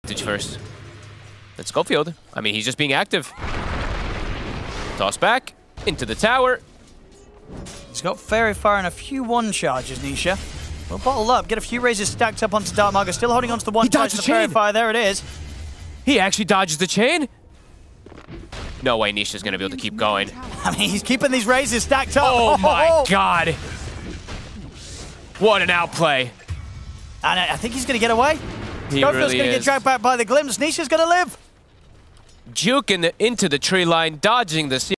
advantage first. Let's go, Field. I mean, he's just being active. Toss back into the tower. He's got very far and a few one charges, Nisha. We'll bottle up, get a few raises stacked up onto Dark Margo. Still holding onto the one charge of the Fairy Fire. There it is. He actually dodges the chain. No way Nisha's going to be able to keep going. I mean, he's keeping these raises stacked up. Oh my god. What an outplay. And I think he's going to get away. He Schofield's really going to get dragged back by the glimpse. Nisha's going to live. Juke into the tree line, dodging the